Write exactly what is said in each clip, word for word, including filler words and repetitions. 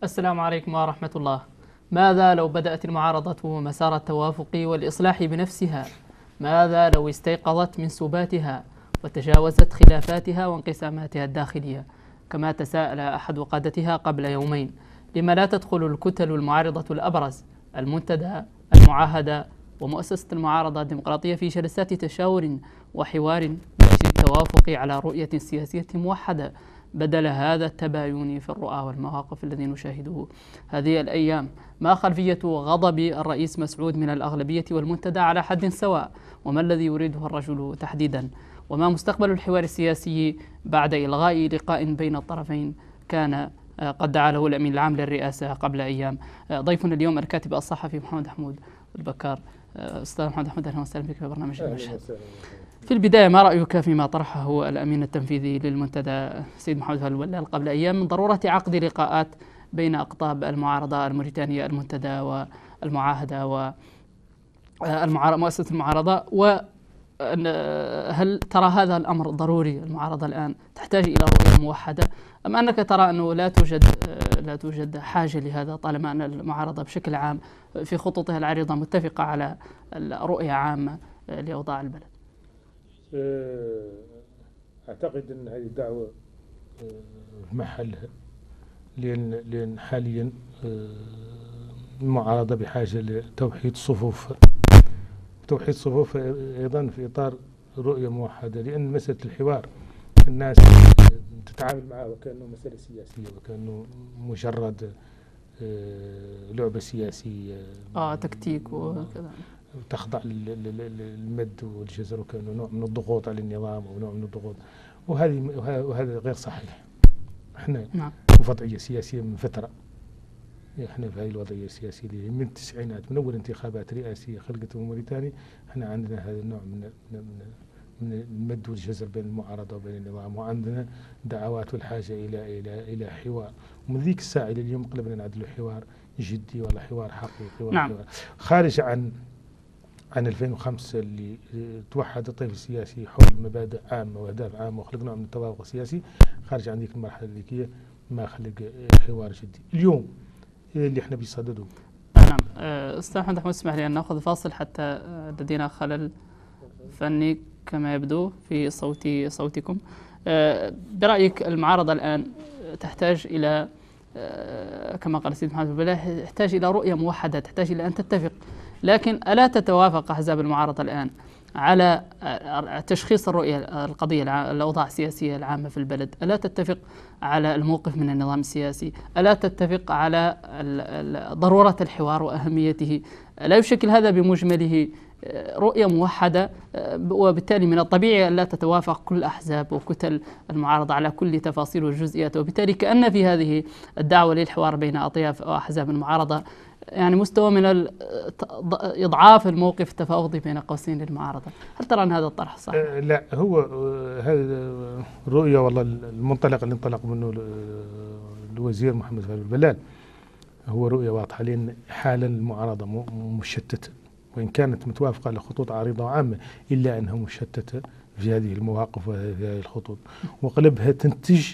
السلام عليكم ورحمة الله. ماذا لو بدأت المعارضة مسار التوافق والإصلاح بنفسها؟ ماذا لو استيقظت من سباتها وتجاوزت خلافاتها وانقساماتها الداخلية كما تساءل أحد قادتها قبل يومين؟ لما لا تدخل الكتل المعارضة الأبرز المنتدى، المعاهدة ومؤسسة المعارضة الديمقراطية في جلسات تشاور وحوار من أجل التوافق على رؤية سياسية موحدة بدل هذا التباين في الرؤى والمواقف الذي نشاهده هذه الأيام؟ ما خلفية غضب الرئيس مسعود من الأغلبية والمنتدى على حد سواء؟ وما الذي يريده الرجل تحديدا؟ وما مستقبل الحوار السياسي بعد إلغاء لقاء بين الطرفين كان قد دعا له الأمين العام للرئاسة قبل أيام؟ ضيفنا اليوم الكاتب الصحفي محمد حمود البكار. أستاذ محمد حمود، أهلا وسهلا بك في برنامج المشهد. في البداية، ما رأيك فيما طرحه الأمين التنفيذي للمنتدى سيد محمد البلال قبل أيام من ضرورة عقد لقاءات بين أقطاب المعارضة الموريتانية، المنتدى والمعاهدة ومؤسسة المعارضة؟ وهل ترى هذا الأمر ضروري؟ المعارضة الآن تحتاج إلى رؤية موحدة، أم أنك ترى أنه لا توجد لا توجد حاجة لهذا طالما أن المعارضة بشكل عام في خطوطها العريضة متفقة على رؤية عامة لأوضاع البلد؟ أعتقد أن هذه الدعوة في محلها، لأن لأن حاليا المعارضة بحاجة لتوحيد صفوف توحيد صفوف أيضا في إطار رؤية موحدة، لأن مسألة الحوار الناس تتعامل معه وكأنه مسألة سياسية وكأنه مجرد لعبة سياسية آه تكتيك وكذا، تخضع للمد والجزر وكأنه نوع من الضغوط على النظام أو نوع من الضغوط، وهذه وهذا غير صحيح. احنا نعم. في وضعية سياسية من فترة، احنا في هذه الوضعية السياسية من التسعينات، من أول انتخابات رئاسية خلقت موريتانيا، احنا عندنا هذا النوع من من من المد والجزر بين المعارضة وبين النظام، وعندنا دعوات والحاجة إلى إلى إلى حوار. ومن ذيك الساعة إلى اليوم قلبنا نعدلوا حوار جدي ولا حوار حقيقي ولا نعم. حوار خارج عن عن ألفين وخمسة اللي توحد الطيف السياسي حول مبادئ عامة وأهداف عامة وخلق نوع من التوافق السياسي. خارج عن ذيك المرحلة الذكية ما خلق حوار جدي. اليوم اللي احنا بيصدده. نعم. أستاذ محمد حمود، اسمح لي أن نأخذ فاصل حتى لدينا خلل فني كما يبدو في صوت صوتكم. برأيك المعارضة الآن تحتاج إلى كما قال السيد محمد البلال تحتاج إلى رؤية موحدة، تحتاج إلى أن تتفق، لكن ألا تتوافق أحزاب المعارضة الآن على تشخيص الرؤية القضية الأوضاع السياسية العامة في البلد؟ ألا تتفق على الموقف من النظام السياسي؟ ألا تتفق على ضرورة الحوار وأهميته؟ لا يشكل هذا بمجمله رؤية موحدة، وبالتالي من الطبيعي أن لا تتوافق كل أحزاب وكتل المعارضة على كل تفاصيل والجزئيات، وبالتالي كأن في هذه الدعوة للحوار بين أطياف وأحزاب المعارضة يعني مستوى من إضعاف الموقف التفاوضي بين قوسين للمعارضة. هل ترى أن هذا الطرح صح؟ أه لا، هو هذا الرؤية والله المنطلق اللي انطلق منه الوزير محمد البلال هو رؤية واضحة، لأن حالا المعارضة مشتتة، وإن كانت متوافقة على خطوط عريضة وعامة إلا أنها مشتتة في هذه المواقف وفي هذه الخطوط، وقلبها تنتج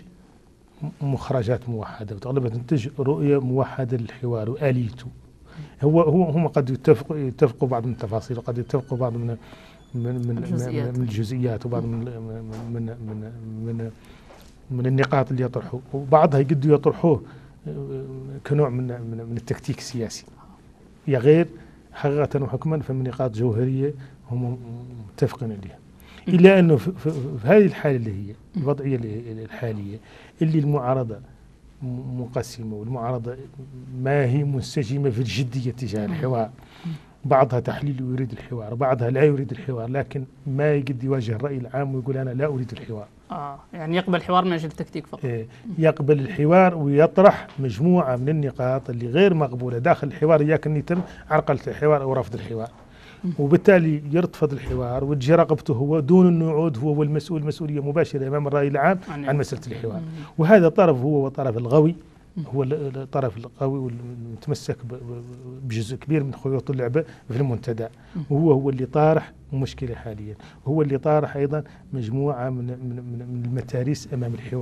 مخرجات موحدة، وتغلبها تنتج رؤية موحدة للحوار وآليته. هو هو هم قد يتفقوا يتفقوا بعض من التفاصيل، وقد يتفقوا بعض من من من الجزئيات, من الجزئيات وبعض من من من من من النقاط اللي يطرحوه، وبعضها يقدروا يطرحوه كنوع من من, من التكتيك السياسي يا غير حقيقة وحكما، فمن نقاط جوهرية هم متفقين عليها. إلا أنه في, في, في هذه الحالة اللي هي الوضعية الحالية اللي المعارضة منقسمة، والمعارضة ما هي منسجمة في الجدية تجاه الحوار، بعضها تحليل ويريد الحوار، بعضها لا يريد الحوار، لكن ما يقد يواجه الرأي العام ويقول أنا لا أريد الحوار. آه يعني يقبل الحوار من أجل التكتيك فقط. إيه، يقبل الحوار ويطرح مجموعة من النقاط اللي غير مقبولة داخل الحوار، إياك أن يتم عرقلة الحوار أو رفض الحوار، وبالتالي يرتفض الحوار وتجي رقبته هو دون أنه يعود هو والمسؤول مسؤولية مباشرة أمام الرأي العام عن مسألة الحوار. وهذا طرف هو وطرف الغوي، هو الطرف القوي والمتمسك بجزء كبير من خيوط اللعبة في المنتدى، وهو هو اللي طارح مشكلة حاليا، وهو اللي طارح أيضا مجموعة من من من المتاريس أمام الحوار،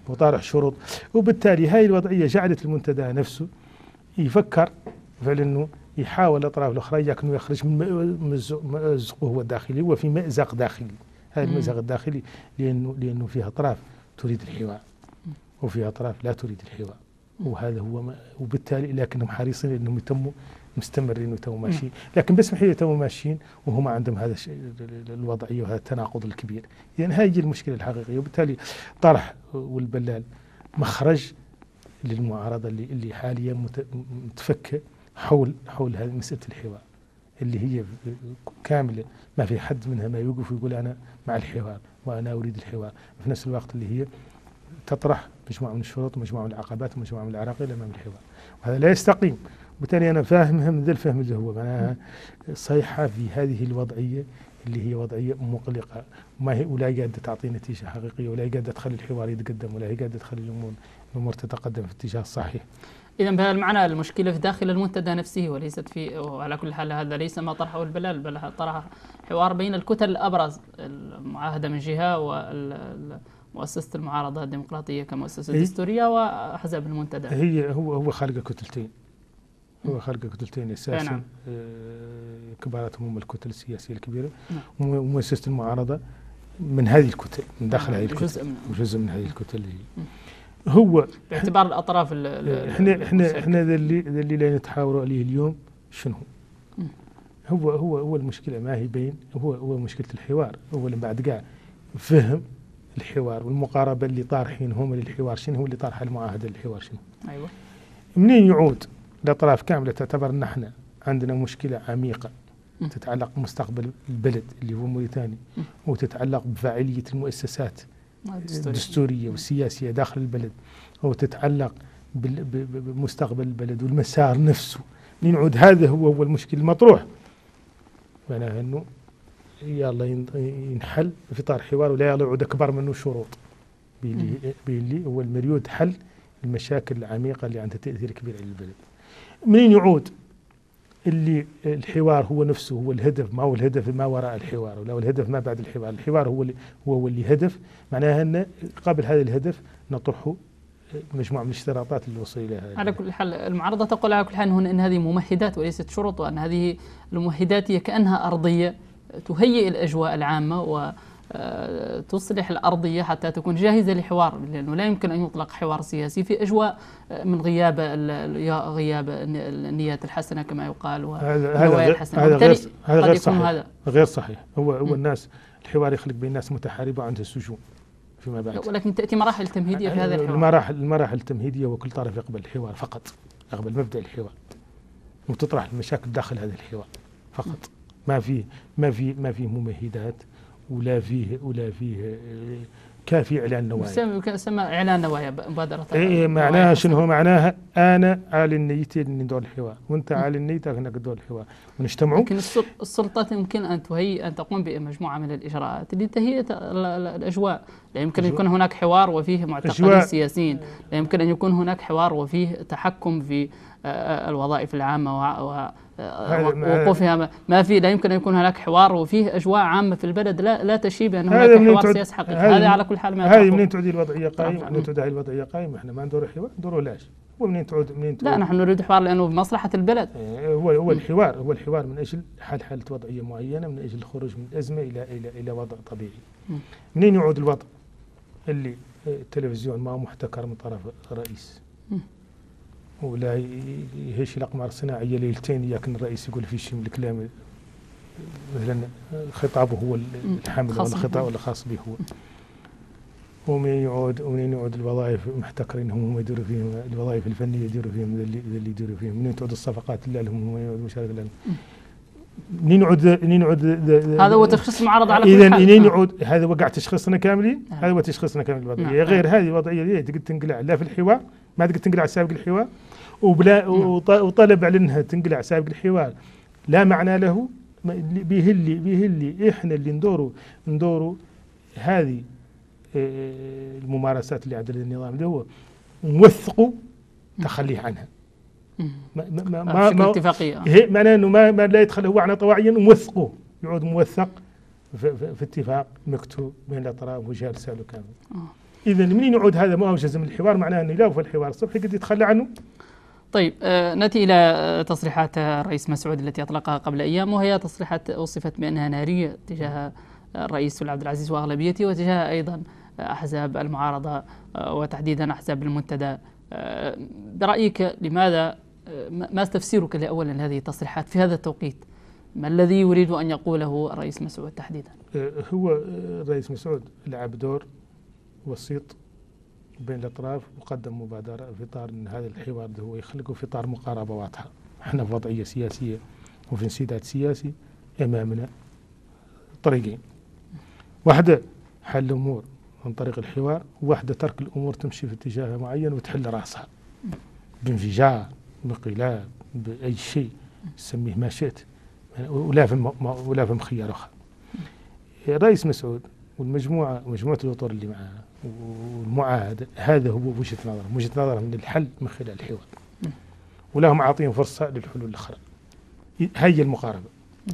وطارح شروط. وبالتالي هاي الوضعية جعلت المنتدى نفسه يفكر فعلا انه يحاول الاطراف الاخرى انه يخرج من مأزقه هو الداخلي. هو في مأزق داخلي، هذا المأزق الداخلي لانه لانه فيها اطراف تريد الحوار وفيها اطراف لا تريد الحوار، وهذا هو ما وبالتالي لكنهم حريصين انهم يتموا مستمرين ويتموا ماشيين، لكن بسمح لي يتموا ماشيين وهم عندهم هذا الوضعيه وهذا التناقض الكبير. يعني هذه المشكله الحقيقيه. وبالتالي طرح والبلال مخرج للمعارضه اللي اللي حاليا متفكه حول حول هذه مساله الحوار اللي هي كامله، ما في حد منها ما يوقف ويقول انا مع الحوار وانا اريد الحوار، في نفس الوقت اللي هي تطرح مجموعه من الشروط ومجموعه من العقبات ومجموعه من العراقيل امام الحوار، وهذا لا يستقيم. وبالتالي انا فاهمها من ذا الفهم اللي هو معناها صيحه في هذه الوضعيه اللي هي وضعيه مقلقه، وما هي ولا قاعده تعطي نتيجه حقيقيه، ولا قاعده تخلي الحوار يتقدم، ولا هي قاعده تخلي الامور الامور تتقدم في الاتجاه الصحيح. إذا بهذا المعنى المشكلة في داخل المنتدى نفسه وليست في، وعلى كل حال هذا ليس ما طرحه البلال، بل طرح حوار بين الكتل الأبرز، المعاهدة من جهة ومؤسسة المعارضة الديمقراطية كمؤسسة دستورية وأحزاب المنتدى. هي هو هو خالق كتلتين، هو خالق كتلتين أساسا. نعم. كباراتهم هم الكتل السياسية الكبيرة، نعم. ومؤسسة المعارضة من هذه الكتل، من داخل نعم. هذه الكتل، جزء من, جزء من هذه الكتل. هو باعتبار الاطراف احنا احنا احنا ذا اللي ذا اللي لا نتحاوروا عليه اليوم شنو هو هو هو المشكله ما هي بين هو هو مشكله الحوار. اولا بعد كاع فهم الحوار والمقاربه اللي طارحين هم للحوار شنو هو اللي طارح المعاهده للحوار شنو. ايوه منين يعود الاطراف كامله تعتبر ان احنا عندنا مشكله عميقه تتعلق بمستقبل البلد اللي هو موريتانيا، وتتعلق بفاعليه المؤسسات الدستورية والسياسية داخل البلد، وتتعلق بمستقبل البلد والمسار نفسه. نعود هذا هو هو المشكل المطروح، معناها انه يلا ينحل في اطار حوار، ولا يلا يعود اكبر منه شروط باللي هو المريود حل المشاكل العميقة اللي عندها تأثير كبير على البلد. منين يعود اللي الحوار هو نفسه هو الهدف، ما هو الهدف ما وراء الحوار، ولا هو الهدف ما بعد الحوار. الحوار هو اللي هو اللي هدف، معناها ان قبل هذا الهدف نطرح مجموعه من الاشتراطات اللي وصل اليها. على كل حال المعارضه تقول على كل حال هنا ان هذه ممهدات وليست شروط، وان هذه الممهدات هي كانها ارضيه تهيئ الاجواء العامه و تصلح الأرضية حتى تكون جاهزة لحوار، لأنه لا يمكن أن يطلق حوار سياسي في أجواء من غياب غياب النيات الحسنة كما يقال والنوايا الحسنة. هذا غير هذا غير صحيح. هذا غير صحيح. هو هو الناس الحوار يخلق بين ناس متحاربة وعندها سجون فيما بعد، ولكن تأتي مراحل تمهيدية في هذا الحوار. المراحل المراحل التمهيدية وكل طرف يقبل الحوار فقط، يقبل مبدأ الحوار وتطرح المشاكل داخل هذا الحوار فقط. ما فيه ما فيه ما فيه ممهدات ولا فيه ولا فيه كافي اعلان نوايا. يسمى اعلان نوايا مبادره. اي معناها شنو هو؟ معناها انا عالي نيتي اني ندور الحوار، وانت عالي نيتك انك تدور الحوار، ونجتمعوا. لكن السلطات يمكن ان تهيئ ان تقوم بمجموعه من الاجراءات لتهيئه الاجواء. لا يمكن ان يكون هناك حوار وفيه معتقلين سياسيين، لا يمكن ان يكون هناك حوار وفيه تحكم في الوظائف العامه و وقوفها. ما في لا يمكن ان يكون هناك حوار وفيه اجواء عامه في البلد لا لا تشير بان هناك حوار سياسي حقيقي. هذا على كل حال ما هذه منين تعود الوضعيه قائمه؟ منين تعود هذه الوضعيه قائمه؟ احنا ما ندور حوار، ندوروا لاش؟ ومنين تعود منين تعود؟ لا نحن نريد حوار لانه بمصلحه البلد. هو هو الحوار هو الحوار من اجل حل حاله وضعيه معينه، من اجل الخروج من الازمه الى الى الى وضع طبيعي. منين يعود الوضع اللي التلفزيون ما هو محتكر من طرف الرئيس، ولا يهش الأقمار الصناعية ليلتين ياكن الرئيس يقول في شيء من الكلام مثلا خطابه هو الحامل ولا خطاب ولا خاص به هو. ومن يعود ومن يعود الوظائف محتكرين هم هم يديروا فيهم الوظائف الفنية يديروا فيهم اللي اللي يديروا فيهم. منين تعود الصفقات اللي لهم هم يعود مشاركة لهم. منين يعود منين يعود هذا هو تشخيص المعارضة على كل حال. إذا منين يعود هذا وقع تشخيصنا كاملين. هذا هو تشخيصنا كامل الوضعية. غير هذه الوضعية تقدر تنقلع لا في الحوار، ما تقدر تنقلع سابق الحوار، وبلا وطلب على انها تنقلع سابق الحوار لا معنى له. به اللي به اللي احنا اللي ندوروا ندوروا هذه الممارسات اللي عند النظام اللي هو نوثقوا تخليه عنها. ما ما ما, ما اتفاقيه معناه انه ما, ما لا يدخل هو عنا طواعيا نوثقوه، يعود موثق في, في, في اتفاق مكتوب بين الاطراف وجهه رساله كامل. إذا منين يعود هذا موجز من الحوار؟ معناه أنه لا في الحوار الصبح قد يتخلى عنه. طيب آه نأتي إلى تصريحات الرئيس مسعود التي أطلقها قبل أيام، وهي تصريحات وصفت بأنها نارية تجاه الرئيس عبد العزيز وأغلبيته، وتجاه أيضا أحزاب المعارضة وتحديدا أحزاب المنتدى. برأيك لماذا، ما تفسيرك لأولا هذه التصريحات في هذا التوقيت؟ ما الذي يريد أن يقوله الرئيس مسعود تحديدا؟ هو الرئيس مسعود لعب دور وسيط بين الأطراف، وقدم مبادرة في إطار أن هذا الحوار هو يخلقه في إطار مقاربة واضحة. احنا في وضعية سياسية وفي انسداد سياسي، أمامنا طريقين: واحدة حل الأمور عن طريق الحوار، وواحدة ترك الأمور تمشي في اتجاه معين وتحل رأسها بانفجار، بانقلاب، بأي شيء سميه ما شئت، ولا في ولا في مخيار أخر. الرئيس مسعود والمجموعة مجموعة الأطر اللي معاه والمعاهدة، هذا هو وجهة نظرهم، وجهة نظرهم من الحل من خلال الحوار، ولهم عاطين فرصة للحلول الأخرى. هي المقاربة،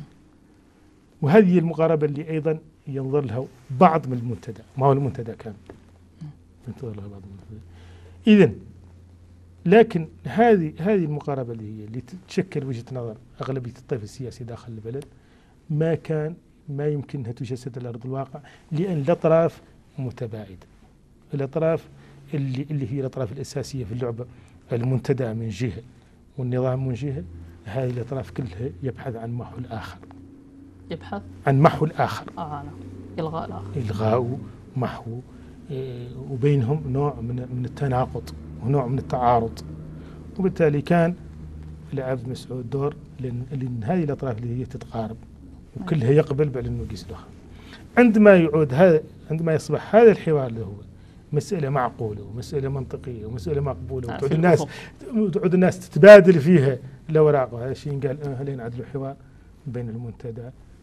وهذه المقاربة اللي أيضا ينظر لها بعض من المنتدى، ما هو المنتدى كامل، ينظر لها بعض من المنتدى. إذن لكن هذه هذه المقاربة اللي هي اللي تشكل وجهة نظر أغلبية الطيف السياسي داخل البلد، ما كان ما يمكنها تجسد على أرض الواقع، لأن الأطراف متباعدة. الأطراف اللي اللي هي الأطراف الأساسية في اللعبة، المنتدى من جهة والنظام من جهة، هذه الأطراف كلها يبحث عن محو الآخر، يبحث عن محو الآخر، آه نعم. إلغاء الآخر، إلغاء، محو، إيه، وبينهم نوع من من التناقض ونوع من التعارض. وبالتالي كان لعب مسعود دور لأن, لأن هذه الأطراف اللي هي تتقارب وكلها يقبل بعد أنه يقيس الآخر. عندما يعود هذا، عندما يصبح هذا الحوار اللي هو مسألة معقولة ومسألة منطقية ومسألة مقبولة، وتعود الناس تعود الناس تتبادل فيها الأوراق، وهذا الشيء قال آه هل ينعدل حوار بين المنتدى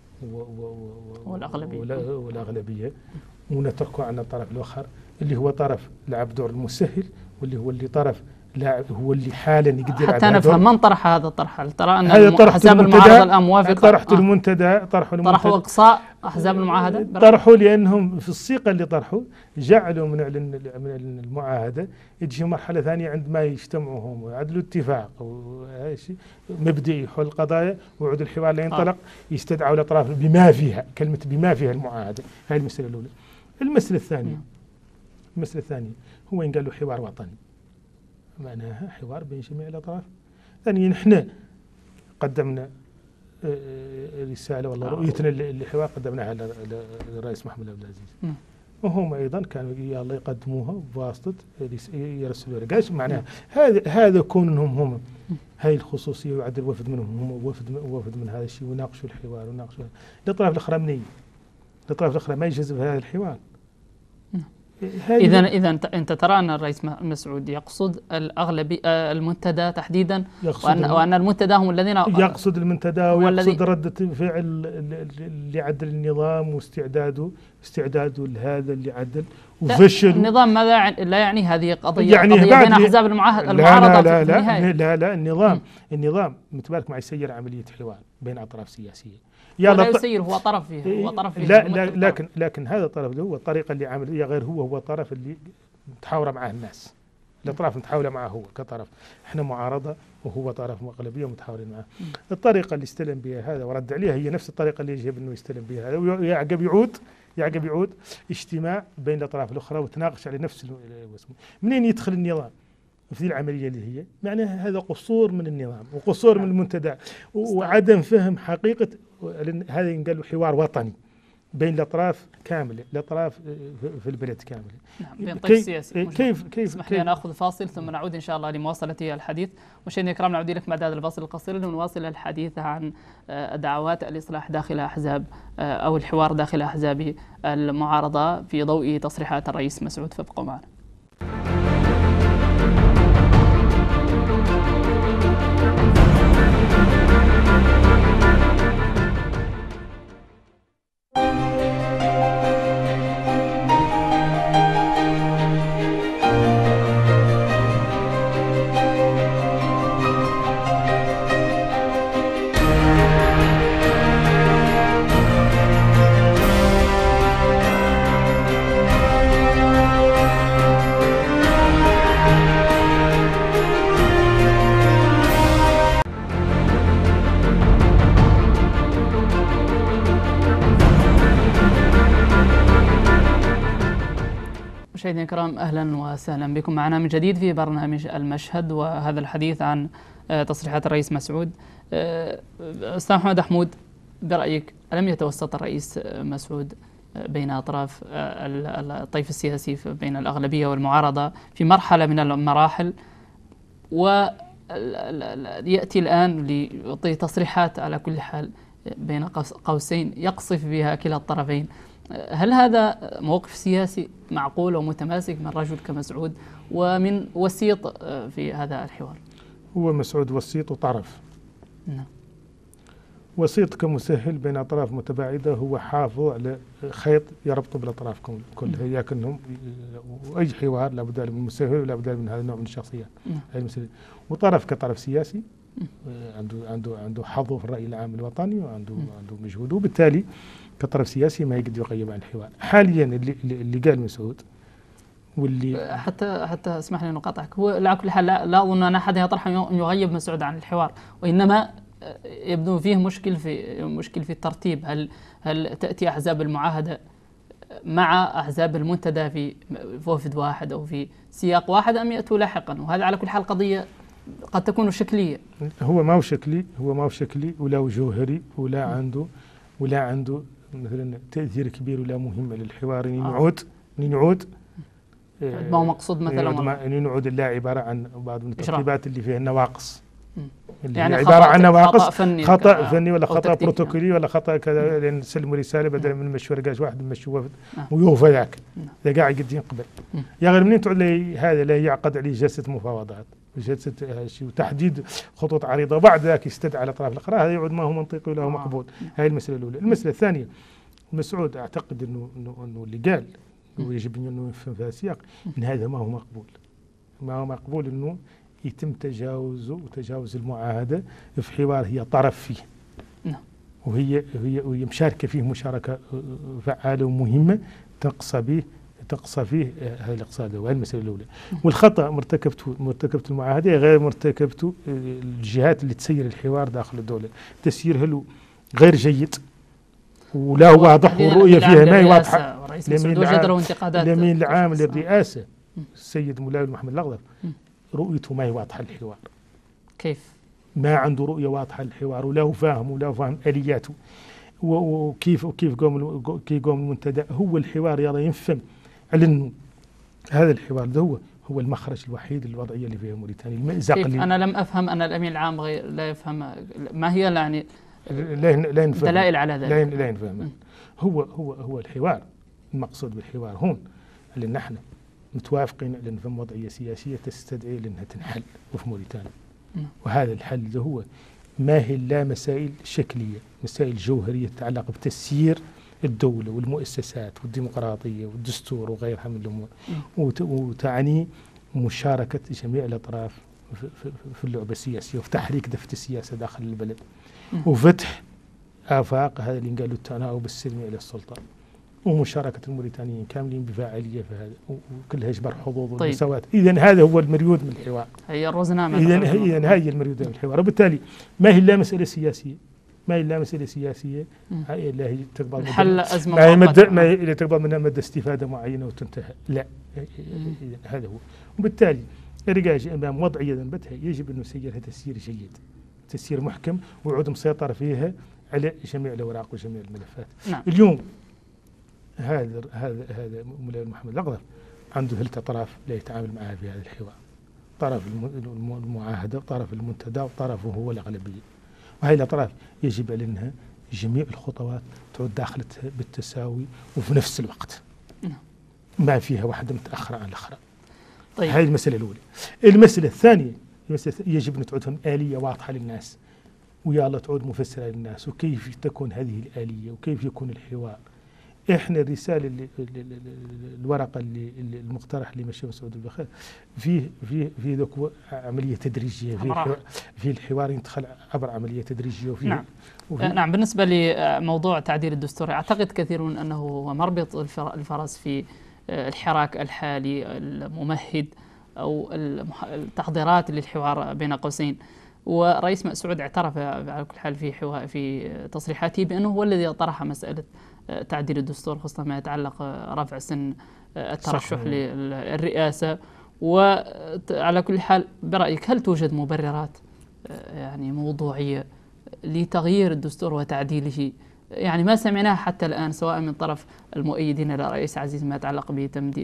والأغلبية والأغلبية ونتركه عن الطرف الآخر اللي هو طرف لعب دور المسهل، واللي هو اللي طرف لاعب هو اللي حالا يقدر حتى نفهم من طرح هذا الطرح. هل ترى أن أحزاب المعارضة الآن موافقة؟ طرحت المنتدى، طرحوا المنتدى، طرحوا إقصاء أحزاب المعاهدة، طرحوا لأنهم في الصيغة اللي طرحوا جعلوا من من المعاهدة يجي مرحلة ثانية عندما يجتمعوا هم ويعدلوا اتفاق مبدئي حول القضايا ويعود الحوار لينطلق، يستدعوا الأطراف بما فيها كلمة بما فيها المعاهدة. هذه المسألة الأولى. المسألة الثانية المسألة الثانية هو إن قالوا حوار وطني، معناها حوار بين جميع الأطراف. ثانيا نحن قدمنا رسالة والله رؤيتنا للحوار قدمناها للرئيس محمد عبد العزيز، وهم أيضا كانوا يلا يقدموها بواسطة يرسلوا رقاش. معناها هذا هذا كونهم هم هاي الخصوصية ويعدل وفد منهم هم وفد وفد من هذا الشيء وناقشوا الحوار وناقشوا الأطراف الأخرى منين؟ الأطراف الأخرى ما يجذب هذا الحوار. إذا إذا أنت ترى أن الرئيس مسعود يقصد الأغلبية المنتدى تحديدا، وأن, وأن المنتدى هم الذين يقصد المنتدى ويقصد ردة فعل اللي عدل النظام واستعداده استعداده لهذا اللي عدل وفشل النظام. ماذا لا يعني هذه قضية يعني قضية بين أحزاب المعارضة لا لا لا, لا لا لا النظام م. النظام متبارك مع يسير عملية حوار بين أطراف سياسية. لا يسير، هو طرف فيها، هو طرف فيها. لا, لا لكن لكن هذا الطرف اللي هو الطريقة اللي عمل هي غير، هو هو الطرف اللي متحاورة معه الناس، الأطراف متحاورة معه هو كطرف، احنا معارضة وهو طرف أغلبية متحاورين معه. الطريقة اللي استلم بها هذا ورد عليها هي نفس الطريقة اللي يجب انه يستلم بها هذا، ويعقب يعود يعقب يعود اجتماع بين الأطراف الأخرى وتناقش على نفس الوسم. منين يدخل النظام في العملية اللي هي معناها هذا قصور من النظام وقصور من المنتدى وعدم فهم حقيقة هذا. ينقال حوار وطني بين الأطراف كاملة، الأطراف في البلد كاملة. نعم، بين طيف سياسي. كيف كيف اسمح لي ناخذ فاصل ثم نعود إن شاء الله لمواصلة الحديث. مشاهدينا الكرام، نعود لك بعد هذا الفاصل القصير لنواصل الحديث عن دعوات الإصلاح داخل أحزاب أو الحوار داخل أحزاب المعارضة في ضوء تصريحات الرئيس مسعود، فابقوا معنا. الكرام، أهلا وسهلا بكم معنا من جديد في برنامج المشهد، وهذا الحديث عن تصريحات الرئيس مسعود. أستاذ محمد حمود، برأيك ألم يتوسط الرئيس مسعود بين أطراف الطيف السياسي بين الأغلبية والمعارضة في مرحلة من المراحل، ويأتي الآن ليعطي تصريحات على كل حال بين قوسين يقصف بها كلا الطرفين؟ هل هذا موقف سياسي معقول ومتماسك من رجل كمسعود ومن وسيط في هذا الحوار؟ هو مسعود وسيط وطرف. نعم. وسيط كمسهل بين أطراف متباعدة، هو حافظ على خيط يربط بالأطراف كلها، لكنهم أي حوار لابد من مسهل ولابد من هذا النوع من الشخصيات. نعم. وطرف كطرف سياسي عنده عنده عنده حظه في الرأي العام الوطني، وعنده عنده مجهوده، وبالتالي كطرف سياسي ما يقدر يغيب عن الحوار. حاليا اللي اللي قال مسعود واللي حتى حتى اسمح لي ان اقاطعك، هو على كل حال لا, لا اظن ان احد يطرح ان يغيب مسعود عن الحوار، وانما يبدو فيه مشكل في مشكل في الترتيب. هل هل تاتي احزاب المعاهده مع احزاب المنتدى في وفد واحد او في سياق واحد، ام ياتوا لاحقا؟ وهذا على كل حال قضيه قد تكون شكليه. هو ما هو شكلي هو ما هو شكلي ولا جوهري ولا عنده ولا عنده مثلا تاثير كبير ولا مهم للحوار. يعني نعود نعود ما هو مقصود مثلا يعني نعود لا عباره عن بعض من الترتيبات اللي فيها نواقص، اللي يعني عباره عن نواقص، خطأ فني, خطأ فني ولا خطأ بروتوكولي ولا خطأ كذا، لان نسلموا رساله بدل من نمشي ورقاش واحد نمشي وفد ويوفى ذاك ذا قاعد قد ينقبل. يا غير منين تعود لي هذا لا يعقد عليه جلسه مفاوضات وجلسه شيء وتحديد خطوط عريضه، وبعد ذاك يستدعى الاطراف الاخرى، هذا يعود ما هو منطقي ولا هو مقبول. هاي المساله الاولى. المساله الثانيه، مسعود اعتقد انه انه انه اللي قال ويجب انه يفهم في السياق ان هذا ما هو مقبول. ما هو مقبول انه يتم تجاوزه وتجاوز المعاهده في حوار هي طرف فيه. نعم. وهي هي وهي مشاركه فيه مشاركه فعاله ومهمه تقصى به تقصى فيه هذا الاقتصاد. وهي المساله الاولى. والخطا مرتكبته مرتكبته المعاهده غير مرتكبته الجهات اللي تسير الحوار داخل الدوله، تسييرها له غير جيد ولا واضح، والرؤيه فيها ما هي واضحه. الامين العام للرئاسه السيد مولاي محمد الأغذر رؤيته ما هي واضحه للحوار. كيف؟ ما عنده رؤيه واضحه للحوار، ولا هو فاهم ولا هو فاهم الياته وكيف وكيف قوم كيف قوم المنتدى. هو الحوار يلا ينفهم على انه هذا الحوار ده هو هو المخرج الوحيد للوضعيه اللي فيها موريتانيا. المأزق كيف؟ اللي انا لم افهم ان الامين العام غير لا يفهم. ما هي يعني لا لا ينفهم دلائل على ذلك؟ لا لا ينفهم. هو هو هو الحوار، المقصود بالحوار هون اللي نحن متوافقين على نفهم وضعيه سياسيه تستدعي لانها تنحل في موريتانيا. وهذا الحل ده هو ما هي لا مسائل شكليه، مسائل جوهريه تتعلق بتسيير الدوله والمؤسسات والديمقراطيه والدستور وغيرها من الامور، وتعني مشاركه جميع الاطراف في اللعبه السياسيه وفي تحريك دفه السياسه داخل البلد، وفتح آفاق هذا اللي قالوا التناوب السلمي إلى السلطة، ومشاركة الموريتانيين كاملين بفاعلية في هذا، وكلها إجبار حظوظ والمساواة. طيب. إذن هذا هو المريود من الحوار. هي الرزنامة. إذن إذن هذه المريود من الحوار، وبالتالي ما هي إلا مسألة سياسية، ما هي إلا مسألة سياسية هي إلا هي تقبل حل أزمة ما هي مدة ما هي اللي تقبل منها مدة استفادة معينة وتنتهي، لا. إذن هذا هو، وبالتالي الرجاج أمام وضعية ذنبتها يجب أن يسيرها تسيير جيد، تسيير محكم ويعود مسيطر فيها على جميع الأوراق وجميع الملفات. نعم. اليوم هذا هذا هذا مولاي محمد الأغذر عنده ثلاث أطراف لا يتعامل معها في هذا الحوار، طرف المعاهدة وطرف المنتدى وطرفه هو الأغلبية، وهذه الأطراف يجب عليها جميع الخطوات تعود داخلتها بالتساوي وفي نفس الوقت. نعم. ما فيها واحدة متأخرة عن الأخرى. طيب. هذه المسألة الأولى. المسألة الثانية يجب أن تعود آلية واضحة للناس، ويا الله تعود مفسرة للناس، وكيف تكون هذه الآلية وكيف يكون الحوار. إحنا الرسالة اللي الورقة اللي المقترح اللي مشى مسعود البخير فيه فيه في ذوك عملية تدريجية، في الحوار في الحوار يدخل عبر عملية تدريجية. وفيه نعم. نعم. بالنسبة لموضوع تعديل الدستور، أعتقد كثيرون أنه هو مربط الفرس في الحراك الحالي الممهد أو التحضيرات للحوار بين قوسين. ورئيس مسعود اعترف على كل حال في حوار في تصريحاته بأنه هو الذي طرح مسألة تعديل الدستور، خاصة ما يتعلق رفع سن الترشح للرئاسة. وعلى كل حال برأيك هل توجد مبررات يعني موضوعية لتغيير الدستور وتعديله؟ يعني ما سمعناه حتى الآن سواء من طرف المؤيدين للرئيس عزيز ما يتعلق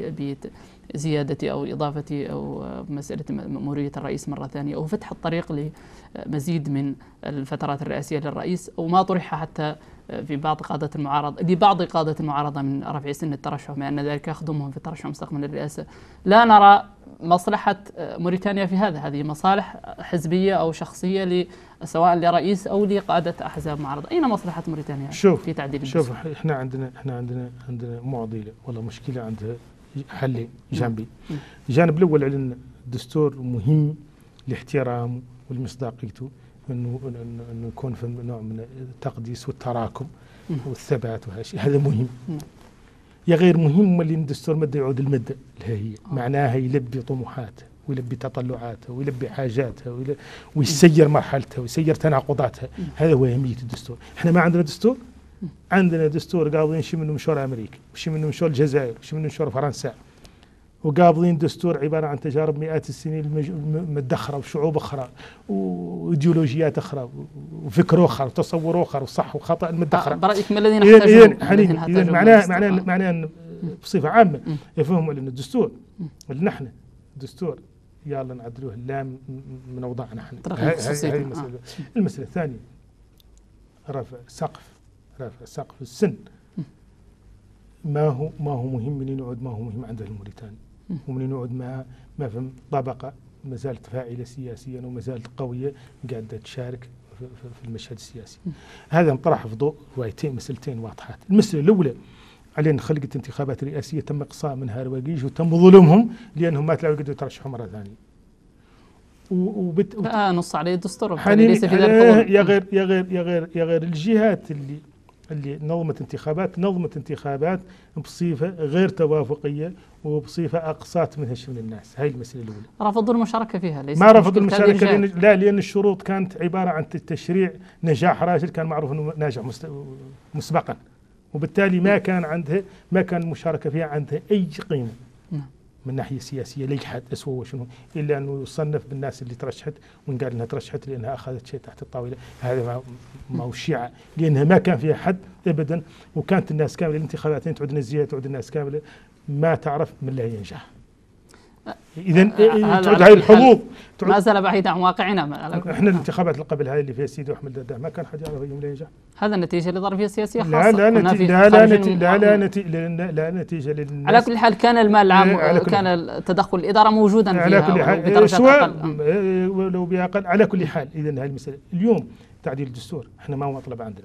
بزيادة أو إضافة أو مسألة مأمورية الرئيس مرة ثانية أو فتح الطريق لمزيد من الفترات الرئاسية للرئيس، أو ما طرح حتى في بعض قادة المعارضة لبعض قادة المعارضة من رفع سن الترشح، مع أن ذلك يخدمهم في الترشح مستقبلا للرئاسة. لا نرى مصلحة موريتانيا في هذا، هذه مصالح حزبية أو شخصية سواء لرئيس أو لقادة أحزاب معارضة. أين مصلحة موريتانيا شوف في تعديل الدستور؟ شوف احنا عندنا احنا عندنا عندنا معضلة والله مشكلة عندها حلين جانبي. الجانب الأول على أن الدستور مهم لاحترامه ولمصداقيته، انه انه يكون في نوع من التقديس والتراكم والثبات، وهذا شيء هذا مهم. يا غير مهم اللي الدستور مده يعود المده الهي، معناها يلبي طموحاته ويلبي تطلعاته ويلبي حاجاتها ويسير مرحلتها ويسير تناقضاتها. هذا هو أهمية الدستور. احنا ما عندنا دستور، عندنا دستور قابضين شيء منه مشوار امريكا، وشيء منه مشوار الجزائر، وشيء منه مشوار فرنسا، وقابضين دستور عبارة عن تجارب مئات السنين المدخرة وشعوب أخرى وإيديولوجيات أخرى وفكر آخر وتصور آخر وصح وخطأ المدخرة. برأيك ما الذين يحتاجون؟ إذن معناه معناه معناه بصفة عامة يفهموا أن الدستور اللي نحن الدستور يلا نعدلوه لا من أوضاعنا نحن. هذه المسألة. المسألة الثانية رفع سقف رفع سقف السن. ما هو ما هو مهم من يعود ما هو مهم عند الموريتاني، ومن يعود ما ما فهم طبقة ما زالت فاعلة سياسيا وما زالت قوية قاعدة تشارك في, في المشهد السياسي. هذا انطرح في ضوء روايتين مسألتين واضحات. المسألة الأولى على أن خلقت انتخابات رئاسية تم إقصاء منها رواقيج وتم ظلمهم لأنهم ما طلعوا يقدروا يترشحوا مرة ثانية. وبت لا نص عليه الدستور ليس في ذلك يا غير يا غير يا غير يا غير الجهات اللي اللي نظمت انتخابات نظمت انتخابات بصفة غير توافقية وبصفة أقصات منها من الناس. هاي المسألة الأولى. رفضوا المشاركة فيها؟ ليس ما رفضوا المشاركة لأن لا لأن الشروط كانت عبارة عن تشريع نجاح راشد كان معروف أنه ناجح مسبقا، وبالتالي ما كان عندها ما كان المشاركة فيها عندها أي قيمة من ناحية سياسية لأي حد أسوأ وشنو إلا أنه يصنف بالناس اللي ترشحت ونقال أنها ترشحت لأنها أخذت شيء تحت الطاولة. هذا ما هو الشيعة، لأنها ما كان فيها حد أبدا، وكانت الناس كاملة الانتخابات تعود نزيهة تعود الناس كاملة ما تعرف من لا ينجح. إذن تعود هاي الحظوظ ما زال بعيدا عن واقعنا. احنا الانتخابات اللي قبل هاي اللي فيها سيدي أحمد داده ما كان حد يعرف يوم لا ينجح. هذا النتيجة لظرفية سياسية خاصة. لا لا نتيجة لا لا نتيجة لا لا نتيجة لا نتيجة للناس. على كل حال كان المال العام كان التدخل الإدارة موجودا فيها على كل حال سواء لو بأقل. على كل حال إذن هاي المسألة اليوم تعديل الدستور احنا ما هو مطلب عندنا.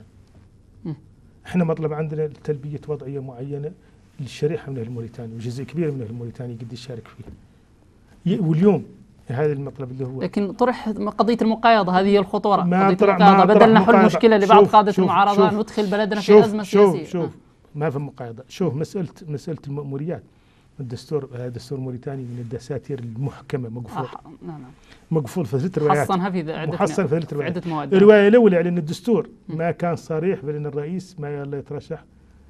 احنا مطلب عندنا تلبية وضعية معينة للشريحة من الموريتاني وجزء كبير من الموريتاني قد يشارك فيه. واليوم هذا المطلب اللي هو لكن طرح قضية المقايضة، هذه هي الخطورة. ما قضية طرح المقايضة ما بدل نحل مشكلة لبعض قادة المعارضة شوف ندخل بلدنا شوف في أزمة شوف سياسية. شوف ما في مقايضة. شوف مسألة مسألة المأموريات الدستور هذا دستور موريتاني من الدساتير المحكمة مقفول آه نعم مقفول في ثلاث روايات محصنها في عدة محصن في ثلاث روايات. مواد. الرواية الأولى على أن الدستور ما كان صريح بأن الرئيس ما يلا يترشح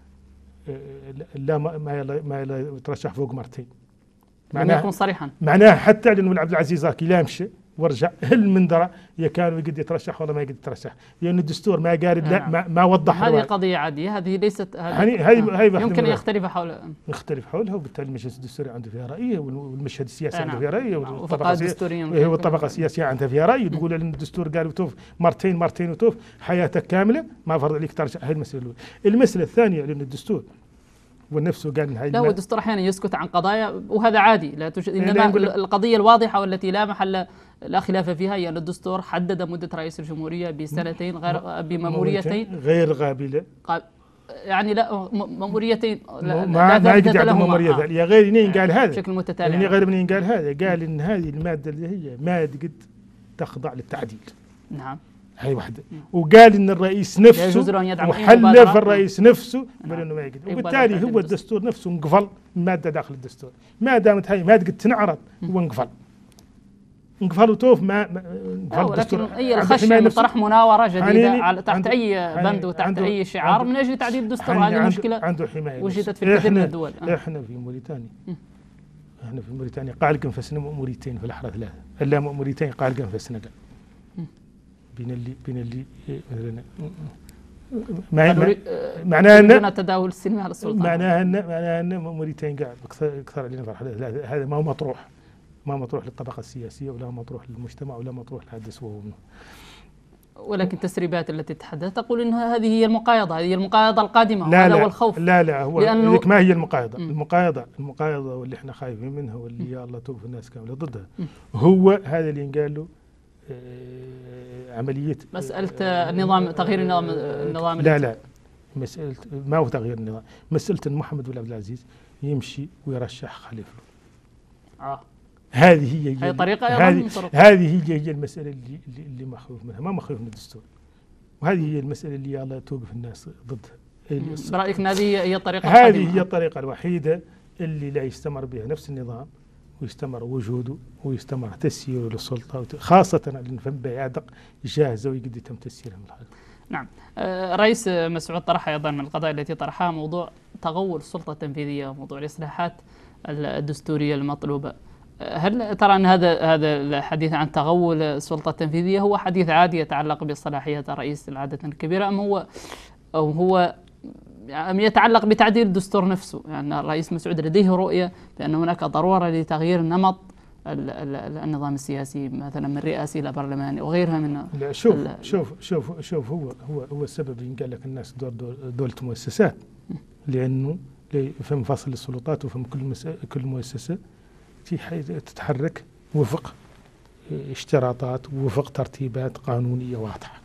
لا ما يلا ما يلا يترشح فوق مرتين. معناه يكون صريحا معناه حتى لأنه عبد العزيز زاكي لا مشي ورجع هل من درى يا كانوا يقدر يترشح ولا ما يقدر يترشح، لأن الدستور ما قال لا ما, ما وضح. هذه قضية عادية، هذه ليست هذه هذه يمكن يختلف حول يختلف حولها، وبالتالي المجلس الدستوري عنده فيها رأي والمشهد السياسي عنده فيها رأي والطبقة الدستورية والطبقة السياسية عندها فيها رأي. تقول أن الدستور قال وتوف مرتين مرتين وتوف حياتك كاملة ما فرض عليك ترشح. هذه المسألة الأولى. المسألة الثانية لأن الدستور ونفسه قال إن هاي لا هو الدستور أحيانا يسكت عن قضايا وهذا عادي لا توجد، إنما القضية الواضحة والتي لا محل لا خلاف فيها هي أن الدستور حدد مدة رئيس الجمهورية بسنتين غير بماموريتين غير قابلة يعني لا ماموريتين لا ما ما يقدر يعطي مامورية ثانية يا غير منين قال هذا بشكل متتالي يعني غير منين قال هذا قال إن هذه المادة اللي هي مادة قد تخضع للتعديل. نعم هاي واحدة. وقال إن الرئيس نفسه وحلف الرئيس نفسه بأنه ما يقدر، وبالتالي هو الدستور نفسه انقفل مادة داخل الدستور. ما دامت هاي ما تقدر تنعرض هو انقفل نقفلوا توف ما ولكن هي الخشيه من طرح مناوره جديده على تحت اي بند وتحت اي شعار من اجل تعديل الدستور. هذه مشكله عنده حمايه وجدت في الكثير من الدول. احنا في موريتانيا احنا في موريتانيا قال لك انفسنا مؤموريتين في الاحرى ثلاثه الا مؤموريتين قال لك انفسنا قال بين اللي بين اللي مثلا معناها ان تداول السلمي على السلطه، معناها ان معناها ان موريتانيا قاعد اكثر اكثر علينا فرح. هذا ما هو مطروح، ما مطروح للطبقه السياسيه ولا مطروح للمجتمع ولا مطروح لهذا سواه. ولكن التسريبات التي تحدث تقول ان هذه هي المقايضه، هذه هي المقايضه القادمه. لا وهذا لا هو الخوف. لا لا هو لأنه ما هي المقايضه؟ م. المقايضه المقايضه واللي احنا خايفين منها واللي يا الله توقف الناس كامله ضدها م. هو هذا اللي ينقال له آه عمليه مساله آه النظام، تغيير النظام النظام لا لا مساله ما هو تغيير النظام، مساله محمد بن عبد العزيز يمشي ويرشح خليفه. اه هذه هي هي طريقه هذه هذه هي هي المساله اللي اللي مخوف منها، ما مخوف من الدستور. وهذه هي المساله اللي يلا توقف الناس ضدها. برايك ان هذه هي الطريقه هذه هي الطريقه الوحيده اللي لا يستمر بها نفس النظام ويستمر وجوده ويستمر تسييره للسلطه، خاصه اللي نفهم بيعدق جاهزه ويقدر يتم تسييرها من الخارج. نعم. رئيس مسعود طرح ايضا من القضايا التي طرحها موضوع تغول السلطه التنفيذيه وموضوع الاصلاحات الدستوريه المطلوبه. هل ترى ان هذا هذا الحديث عن تغول السلطه التنفيذيه هو حديث عادي يتعلق بصلاحيات الرئيس العاده الكبيره، ام هو او هو أم يتعلق بتعديل الدستور نفسه؟ يعني الرئيس مسعود لديه رؤيه بان هناك ضروره لتغيير نمط النظام السياسي مثلا من رئاسي الى برلماني وغيرها من. لا شوف شوف شوف شوف هو هو هو السبب اللي قال لك الناس دور دولة مؤسسات، لانه فهم فصل السلطات وفهم كل كل مؤسسه تتحرك وفق اشتراطات ووفق ترتيبات قانونيه واضحه،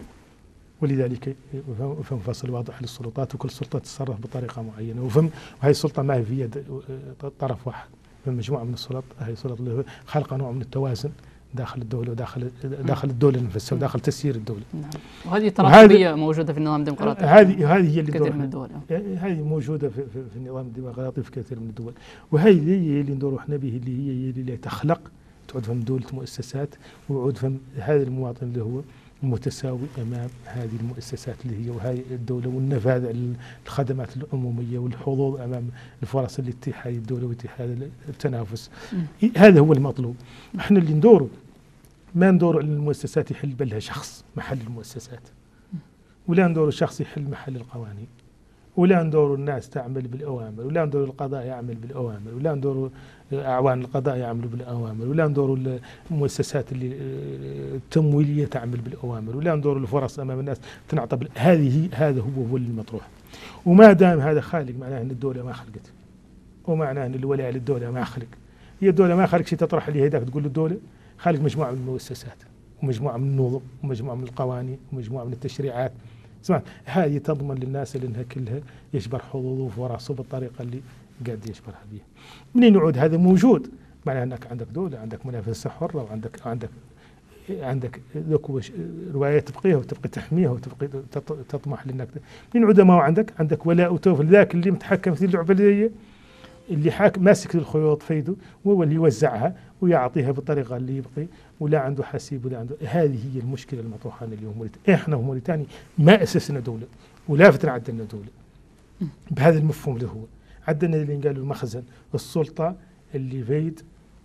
ولذلك فهم فصل واضح للسلطات وكل سلطه تتصرف بطريقه معينه، وفهم وهي السلطه ما هي في يد طرف واحد، مجموعه من السلطات. هي سلطه خلق نوع من التوازن داخل الدوله وداخل داخل الدوله نفسها وداخل تسيير الدوله. نعم. وهذه تراكميه موجوده في النظام الديمقراطي. هذه هذه هي اللي كثير من الدول، هذه موجوده في, في, في النظام الديمقراطي في كثير من الدول، وهذه هي اللي ندوروا احنا به، اللي هي اللي تخلق تعود فهم دوله مؤسسات ويعود فهم هذا المواطن اللي هو متساوي امام هذه المؤسسات اللي هي وهذه الدوله، والنفاذ الخدمات العموميه والحظوظ امام الفرص الاتحاد الدوله واتحاد التنافس. م. هذا هو المطلوب. احنا اللي ندوروا ما ندوروا ان المؤسسات يحل بالها شخص محل المؤسسات، ولا ندوروا شخص يحل محل القوانين، ولا ندوروا الناس تعمل بالاوامر، ولا ندوروا القضاء يعمل بالاوامر، ولا ندوروا اعوان القضاء يعملوا بالاوامر، ولا ندوروا المؤسسات اللي التمويليه تعمل بالاوامر، ولا ندوروا الفرص امام الناس تنعطى. هذه هذا هو هو المطروح. وما دام هذا خالق معناه ان الدوله ما خلقت، ومعناه ان الولاء للدوله ما خلق. هي الدوله ما خلق شيء تطرح لي هيداك تقول الدوله خالق مجموعه من المؤسسات ومجموعه من النظم ومجموعه من القوانين ومجموعه من التشريعات. اسمع، هذه تضمن للناس اللي انها كلها يشبر حظوظه وفرصه بالطريقه اللي قاعد يشبرها بها. منين يعود هذا موجود؟ معناه انك عندك دوله، عندك منافسه حره، وعندك عندك عندك ذوك روايه تبقيها وتبقي تحميها وتبقي تطمح لانك منين يعود ما هو عندك عندك ولاء وتوف لذاك اللي متحكم في اللعبه اللي اللي حاكم ماسك الخيوط في يده، وهو اللي يوزعها ويعطيها بالطريقه اللي يبقي، ولا عنده حسيب ولا عنده. هذه هي المشكله المطروحه اليوم. موريتانيا احنا في موريتانيا ما اسسنا دوله ولا فتره عندنا دوله بهذا المفهوم اللي هو عندنا اللي قالوا المخزن السلطه اللي فيد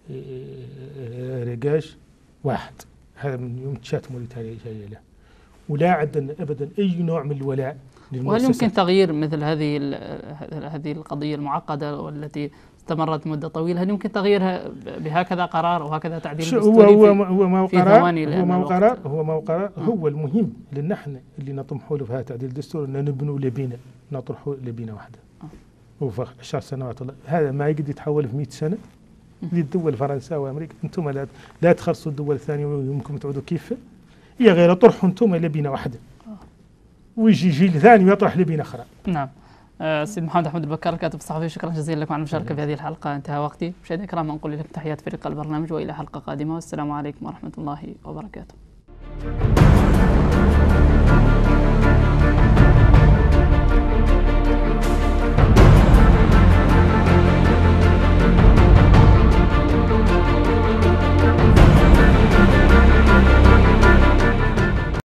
رقاش واحد. هذا من يوم تشات موريتانيا جايه له، ولا عندنا ابدا اي نوع من الولاء. وهل يمكن تغيير مثل هذه هذه القضيه المعقده والتي استمرت مده طويله، هل يمكن تغييرها بهكذا قرار او هكذا تعديل دستوري؟ هو هو هو ما هو قرار هو ما هو قرار هو ما هو قرار هو المهم لان احنا اللي نطمحوا له في هذا تعديل الدستور ان نبنوا لبنه، نطرحوا لبنه واحده. وفي عشر سنوات هذا ما يقدر يتحول في مئة سنه. للدول فرنسا وامريكا انتم لا لا تخرصوا الدول الثانيه ويمكن تعودوا كيف هي غير طرحوا انتم لبنه واحده ويجي جيل ثاني ويطرح لبنه اخرى. نعم. آه سيد محمد أحمد البكار الكاتب الصحفي، شكرا جزيلا لكم على المشاركه في هذه الحلقه. انتهى وقتي. مشاهدينا الكرام انقل لكم تحيات فريق البرنامج والى حلقه قادمه، والسلام عليكم ورحمه الله وبركاته.